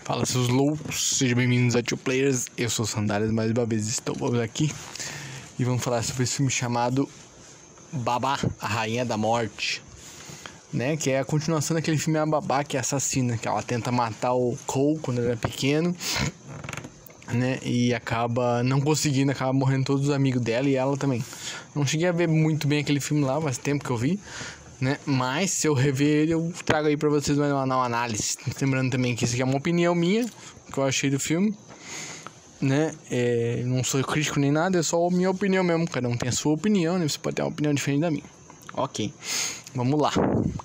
Fala, seus loucos, sejam bem-vindos a Two Players. Eu sou o Sandálias, mais uma vez estamos aqui e vamos falar sobre esse filme chamado Babá, a Rainha da Morte, né? Que é a continuação daquele filme A Babá, que é assassina, que ela tenta matar o Cole quando ele era pequeno, né? E acaba não conseguindo, acaba morrendo todos os amigos dela e ela também. Não cheguei a ver muito bem aquele filme lá, faz tempo que eu vi, né? Mas se eu rever ele, eu trago aí pra vocês uma análise. Lembrando também que isso aqui é uma opinião minha, que eu achei do filme, né? Não sou crítico nem nada, é só a minha opinião mesmo. Cada um tem a sua opinião, né? Você pode ter uma opinião diferente da minha. Ok, vamos lá.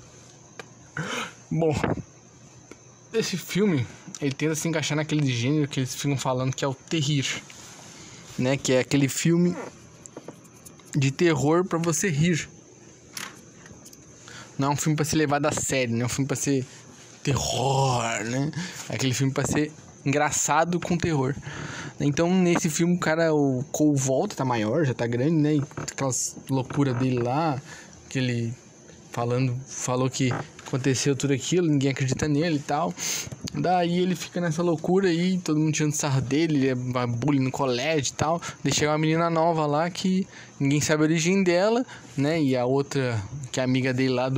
Bom, esse filme, ele tenta se encaixar naquele gênero que eles ficam falando que é o terrir, né? Que é aquele filme de terror pra você rir. Não é um filme pra ser levado a sério, não é um filme pra ser terror, né? É aquele filme pra ser engraçado com terror. Então, nesse filme, o Cole volta, tá maior, já tá grande, né? E aquelas loucuras dele lá, que ele falou que aconteceu tudo aquilo, ninguém acredita nele e tal. Daí ele fica nessa loucura aí, todo mundo tirando sarro dele, ele é bullying no colégio e tal. Daí chega uma menina nova lá que ninguém sabe a origem dela, né? E a outra, que é amiga dele lá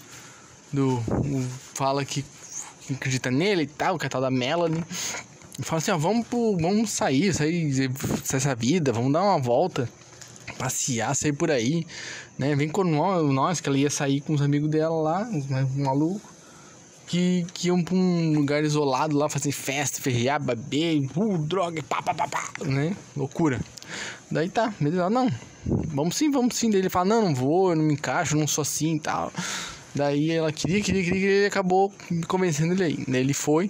fala que acredita nele e tal, que é a tal da Melanie. E fala assim, ó, vamos sair essa vida, vamos dar uma volta, passear, sair por aí, né? Vem com nós, que ela ia sair com os amigos dela lá, os malucos, que iam pra um lugar isolado lá, fazer festa, ferrear, beber, droga, pá, né? Loucura. Daí tá, beleza, não, vamos sim. Daí ele fala, não vou, eu não me encaixo, eu não sou assim e tal. Daí ela queria, e acabou convencendo ele aí. Daí ele foi,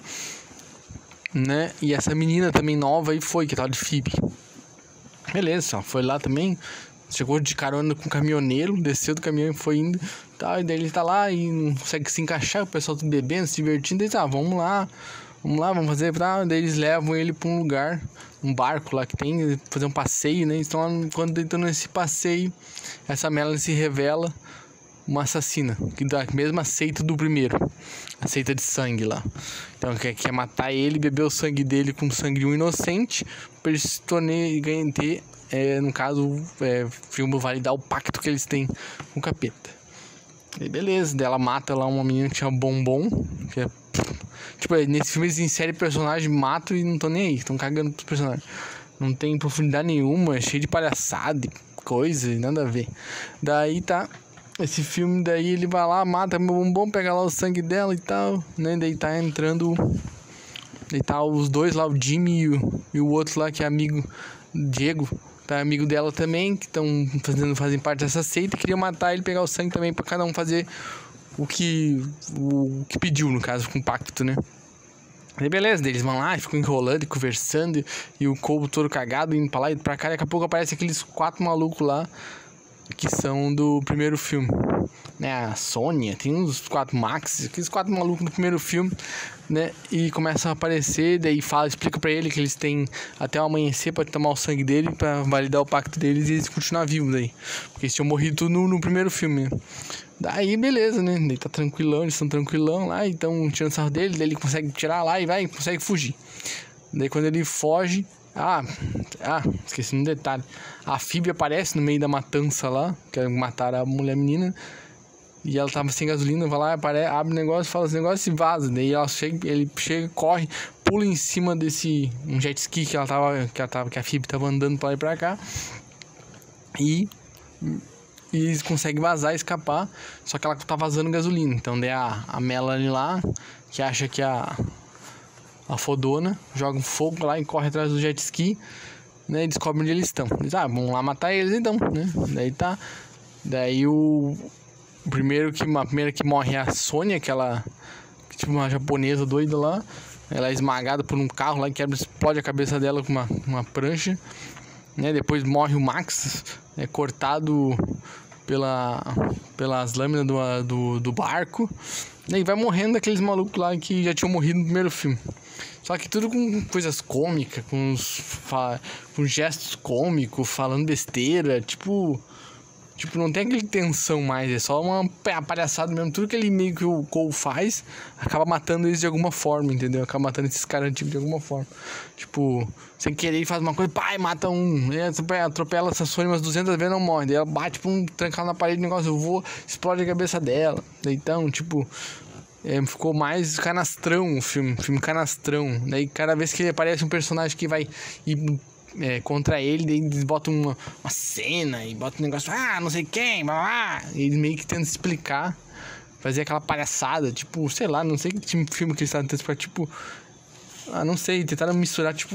né? E essa menina também nova aí foi, que tal de Phoebe. Beleza, ó, foi lá também, chegou de carona com o caminhoneiro, desceu do caminhão e foi indo, tá, e daí ele tá lá e não consegue se encaixar, o pessoal tudo bebendo, se divertindo, daí vamos lá, vamos fazer, tá, daí eles levam ele pra um lugar, um barco lá que tem, fazer um passeio, né, então quando estão nesse passeio, essa Melanie se revela uma assassina, que da mesma seita do primeiro, a seita de sangue lá. Então quer matar ele, beber o sangue dele com sangue de um inocente, pra eles se ter, no caso, o filme validar o pacto que eles têm com o capeta. E beleza, daí ela mata lá uma menina que chama Bombom, que é, tipo, nesse filme eles inserem personagem, matam e não estão nem aí, estão cagando pros personagens. Não tem profundidade nenhuma, é cheio de palhaçada, coisa, nada a ver. Daí tá. Esse filme, daí ele vai lá, mata meu bombom, pega lá o sangue dela e tal, né? Daí tá entrando. Daí tá os dois lá, o Jimmy e o outro lá que é amigo, Diego, tá amigo dela também, que fazem parte dessa seita e queriam matar ele, pegar o sangue também pra cada um fazer o que pediu, no caso, com o pacto, né? Aí beleza, eles vão lá e ficam enrolando e conversando, e o Cole todo cagado, indo pra lá e pra cá, e daqui a pouco aparece aqueles 4 malucos lá, que são do primeiro filme, né? A Sônia, tem uns 4 Max, aqueles 4 malucos do primeiro filme, né? E começam a aparecer, daí explica pra ele que eles têm até o amanhecer pra tomar o sangue dele, pra validar o pacto deles e eles continuar vivos daí, porque eles tinham morrido tudo no primeiro filme, né? Daí beleza, né? Daí tá tranquilão, eles estão tranquilão lá, então tirando sarro dele, daí ele consegue tirar lá e consegue fugir. Daí quando ele foge, esqueci um detalhe. A Phoebe aparece no meio da matança lá, que mataram a menina. E ela tava sem gasolina, vai lá, abre o negócio, fala esse negócio e vaza. Daí ele chega, corre, pula em cima um jet ski que a Phoebe tava andando pra lá e pra cá. E consegue vazar e escapar. Só que ela tá vazando gasolina. Então daí a Melanie lá, que acha que a fodona, joga um fogo lá e corre atrás do jet ski, né, e descobre onde eles estão. Diz, vamos lá matar eles então, né? Daí a primeira que morre é a Sônia, tipo uma japonesa doida lá. Ela é esmagada por um carro lá e explode a cabeça dela com uma prancha, né? Depois morre o Max, cortado pelas lâminas do barco, né? E vai morrendo aqueles malucos lá que já tinham morrido no primeiro filme. Só que tudo com coisas cômicas, com gestos cômicos, falando besteira, tipo Tipo, não tem aquele tensão mais, é só uma palhaçada mesmo. Tudo que ele meio que o Cole faz, acaba matando eles de alguma forma, entendeu? Acaba matando esses caras tipo, de alguma forma. Tipo, sem querer ele faz uma coisa, pai, mata um. Ele atropela essa Sony umas 200 vezes, não morre. Daí ela bate, trancado na parede, o negócio, eu vou, explode a cabeça dela. Daí, então, tipo, ficou mais canastrão o filme canastrão. Daí cada vez que ele aparece um personagem que vai ir contra ele, daí eles botam uma cena e botam um negócio, não sei quem, blá, blá. E eles meio que tentam explicar, fazer aquela palhaçada, tipo, sei lá, não sei que tipo de filme que eles estavam tentando explicar, tipo, não sei, tentaram misturar tipo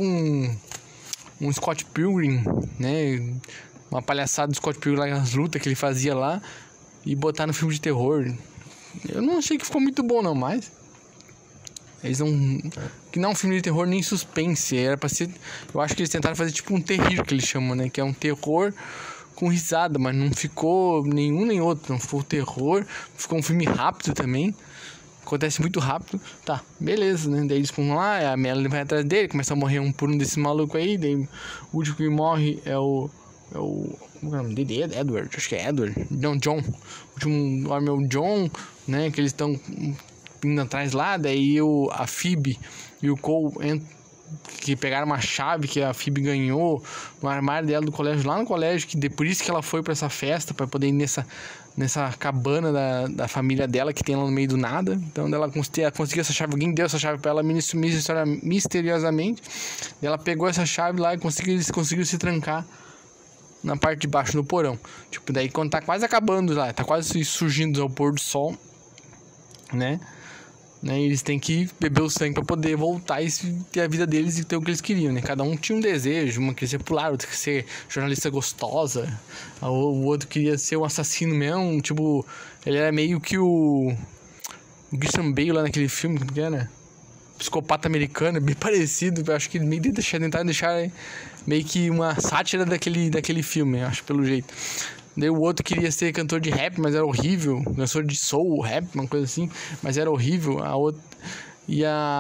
um Scott Pilgrim, né, uma palhaçada do Scott Pilgrim lá, as lutas que ele fazia lá, e botar no filme de terror. Eu não achei que ficou muito bom não, mas eles não... Que não é um filme de terror nem suspense. Era pra ser... Eu acho que eles tentaram fazer tipo um terrir, que eles chamam, né? Que é um terror com risada, mas não ficou nenhum nem outro. Não ficou terror. Ficou um filme rápido também. Acontece muito rápido. Tá, beleza, né? Daí eles vão lá, a Melanie vai atrás dele, começa a morrer um por um desses malucos aí. Daí o último que morre é o... Como é o nome dele? Edward, acho que é Edward. Não, John. O último nome é o John, né? Que eles estão indo atrás lá. Daí a Phoebe e o Cole que pegaram uma chave que a Phoebe ganhou no armário dela do colégio, lá no colégio, que por isso que ela foi pra essa festa, pra poder ir nessa cabana da família dela, que tem lá no meio do nada. Então ela conseguiu essa chave, alguém deu essa chave pra ela misteriosamente. Ela pegou essa chave lá e conseguiu se trancar na parte de baixo do porão. Tipo, daí quando tá quase acabando lá, tá quase surgindo ao pôr do sol, né? Eles têm que beber o sangue pra poder voltar e ter a vida deles e ter o que eles queriam, né? Cada um tinha um desejo, uma queria ser popular, outra queria ser jornalista gostosa, o outro queria ser um assassino mesmo, tipo, ele era meio que o Christian Bale lá naquele filme, como que era? Psicopata americano, bem parecido. Eu acho que meio tentaram deixar meio que uma sátira daquele filme, acho, pelo jeito. Daí o outro queria ser cantor de rap, mas era horrível. Cantor de soul, rap, uma coisa assim, mas era horrível. A outra... E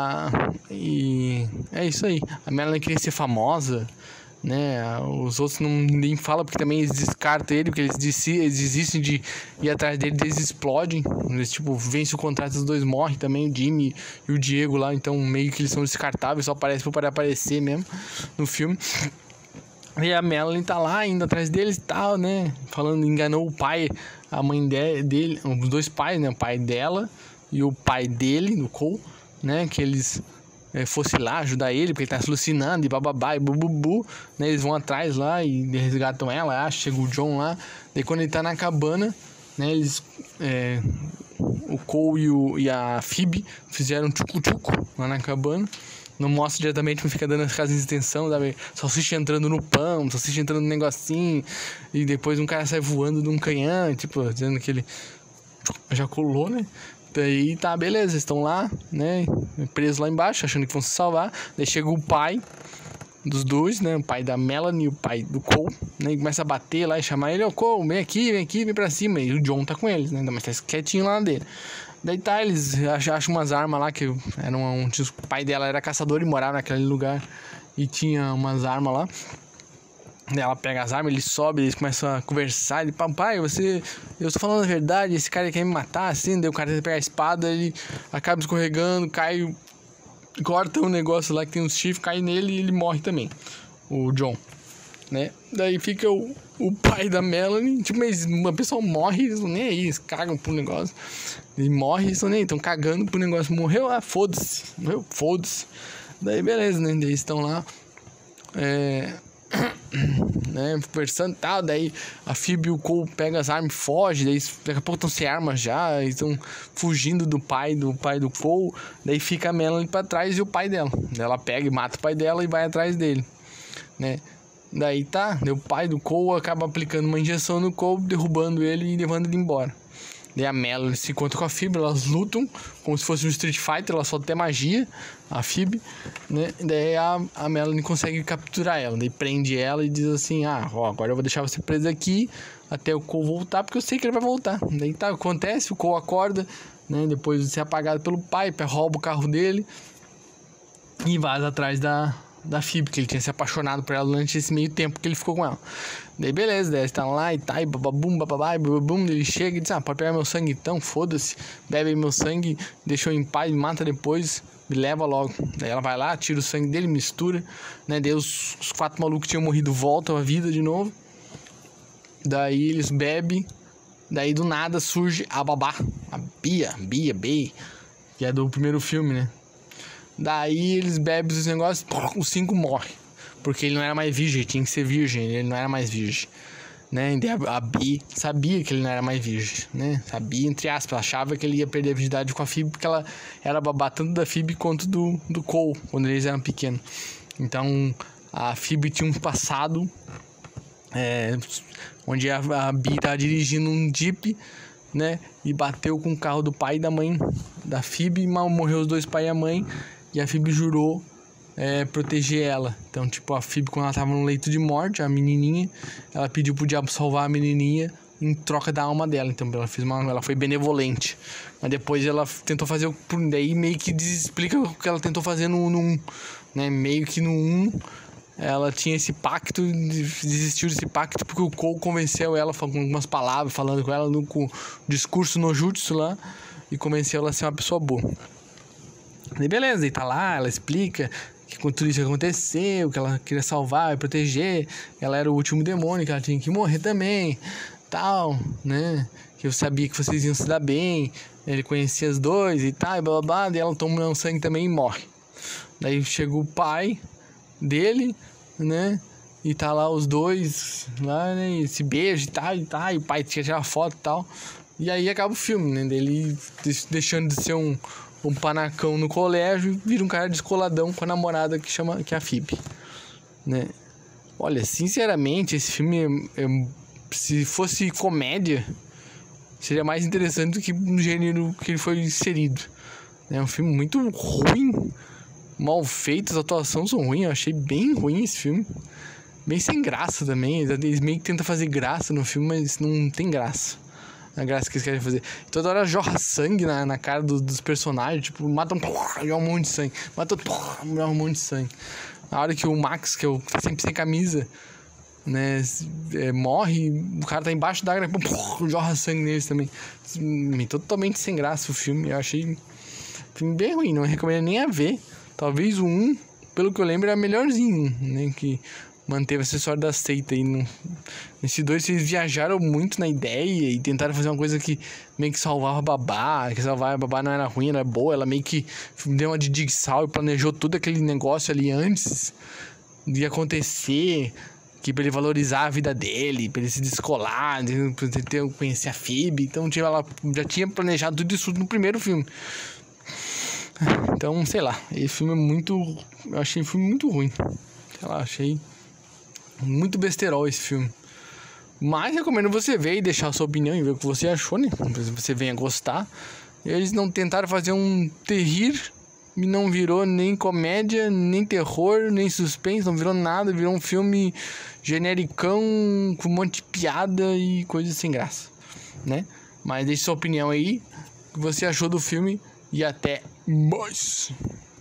é isso aí. A Melanie queria ser famosa, né? Os outros nem falam, porque também eles descartam ele, porque eles desistem de ir atrás dele, eles explodem. Eles, tipo, vencem o contrato, os dois morrem também, o Jimmy e o Diego lá. Então meio que eles são descartáveis, só aparecem para aparecer mesmo no filme. E a Melanie tá lá, indo atrás deles e tal, né? Falando, enganou o pai, a mãe dele, os dois pais, né? O pai dela e o pai dele, do Cole, né? Que eles fossem lá ajudar ele, porque ele tá alucinando e bababá e bububu, né? Eles vão atrás lá e resgatam ela, chega o John lá. Daí quando ele tá na cabana, né? Eles... o Cole e a Phoebe fizeram tchucu-tchucu lá na cabana. Não mostra diretamente, mas fica dando as casas de extensão, sabe? Salsicha entrando no pão, salsicha entrando no negocinho. E depois um cara sai voando de um canhão, tipo, dizendo que ele já colou, né? Daí tá, beleza, estão lá, né? Presos lá embaixo, achando que vão se salvar. Daí chega o pai dos dois, né? O pai da Melanie e o pai do Cole, né? E começa a bater lá e chamar ele, Cole, vem aqui, vem pra cima. E o John tá com eles, né? Mas tá quietinho lá dele. Daí tá, eles acham umas armas lá, que eram o pai dela era caçador e morava naquele lugar. E tinha umas armas lá. Daí ela pega as armas, ele sobe, eles começam a conversar. Ele, papai, eu tô falando a verdade, esse cara quer me matar, assim. Daí o cara pega a espada, ele acaba escorregando, cai, corta um negócio lá que tem uns chifres, cai nele e ele morre também, o John, né? Daí fica o pai da Melanie, tipo, mas uma pessoa morre, eles não nem aí, eles cagam pro negócio. Ele morre, eles não nem aí, estão cagando pro negócio. Morreu, foda-se. Morreu, foda-se. Daí beleza, né? Daí estão lá, né, conversando e tal. Daí a Phoebe e o Cole pegam as armas e fogem. Daí daqui a pouco estão sem armas já, eles estão fugindo do pai do Cole. Daí fica a Melanie pra trás e o pai dela. Daí ela pega e mata o pai dela e vai atrás dele, né? Daí tá, o pai do Cole acaba aplicando uma injeção no Cole, derrubando ele e levando ele embora. Daí a Melanie se encontra com a Phoebe, elas lutam como se fosse um Street Fighter, ela só tem magia, a Phoebe, né? Daí a Melanie consegue capturar ela, daí prende ela e diz assim, agora eu vou deixar você presa aqui até o Cole voltar, porque eu sei que ele vai voltar. Daí tá, acontece, o Cole acorda, né? Depois de ser apagado pelo pai, rouba o carro dele e vaza atrás da da Phoebe, que ele tinha se apaixonado por ela durante esse meio tempo que ele ficou com ela. Daí beleza, daí eles estão lá e tá, e bababum, bababá, e bababum, ele chega e diz, pode pegar meu sangue então, foda-se, bebe aí meu sangue, deixa eu em paz, me mata depois, me leva logo. Daí ela vai lá, tira o sangue dele, mistura, né, daí os 4 malucos que tinham morrido voltam à vida de novo, daí eles bebem, daí do nada surge a babá, a Bia, que é do primeiro filme, né. Daí eles bebem os negócios, os 5 morrem. Porque ele não era mais virgem, tinha que ser virgem, ele não era mais virgem, né? E a Bi sabia que ele não era mais virgem, né? Sabia, entre aspas, achava que ele ia perder a virgindade com a Phoebe, porque ela era babá tanto da Phoebe quanto do Cole, quando eles eram pequenos. Então, a Phoebe tinha um passado, onde a Bi estava dirigindo um Jeep, né? E bateu com o carro do pai e da mãe da Phoebe, e morreu os 2 pai e a mãe. E a Phoebe jurou proteger ela. Então, tipo, a Phoebe, quando ela tava no leito de morte, a menininha, ela pediu pro diabo salvar a menininha em troca da alma dela. Então, ela foi benevolente. Mas depois ela tentou fazer daí meio que explica o que ela tentou fazer no 1, né? Meio que no 1 ela tinha esse pacto, desistiu desse pacto porque o Cole convenceu ela com algumas palavras, falando com ela no discurso no jutsu lá, e convenceu ela a ser uma pessoa boa. E beleza, e tá lá, ela explica que com tudo isso aconteceu, que ela queria salvar e proteger, ela era o último demônio, que ela tinha que morrer também, tal, né? Que eu sabia que vocês iam se dar bem, ele conhecia as 2 e tal, e blá blá blá, daí ela toma um sangue também e morre. Daí chega o pai dele, né? E tá lá os 2, lá, né? E se beijam e tal, e o pai tinha tirar foto e tal. E aí acaba o filme, né? Dele deixando de ser um panacão no colégio, vira um cara descoladão com a namorada que é a Phoebe, né? Olha, sinceramente, esse filme, se fosse comédia, seria mais interessante do que no gênero que ele foi inserido. É um filme muito ruim, mal feito, as atuações são ruins, eu achei bem ruim esse filme. Bem sem graça também, eles meio que tentam fazer graça no filme, mas não tem graça. A graça que eles querem fazer. Toda hora jorra sangue na cara dos personagens. Tipo, matam, joga um monte de sangue. Matam, joga um monte de sangue. Na hora que o Max, que tá sempre sem camisa, né, morre, o cara tá embaixo da água, jorra sangue neles também. Totalmente sem graça o filme. Eu achei um filme bem ruim. Não recomendo nem a ver. Talvez o 1, pelo que eu lembro, era melhorzinho, né? Que manteve essa história da seita aí. Esses 2, eles viajaram muito na ideia e tentaram fazer uma coisa que meio que salvava a babá. Que salvar a babá não era ruim, era boa. Ela meio que deu uma de Jigsaw e planejou todo aquele negócio ali antes de acontecer. Que pra ele valorizar a vida dele, pra ele se descolar, pra ele conhecer a Phoebe. Então ela já tinha planejado tudo isso no primeiro filme. Então, sei lá, esse filme é muito... Eu achei o filme muito ruim. Sei lá, achei muito besterol esse filme. Mas recomendo você ver e deixar a sua opinião e ver o que você achou, né? Se você venha gostar. Eles não tentaram fazer um terrir e não virou nem comédia, nem terror, nem suspense, não virou nada. Virou um filme genericão com um monte de piada e coisas sem graça, né? Mas deixe sua opinião aí, o que você achou do filme e até mais.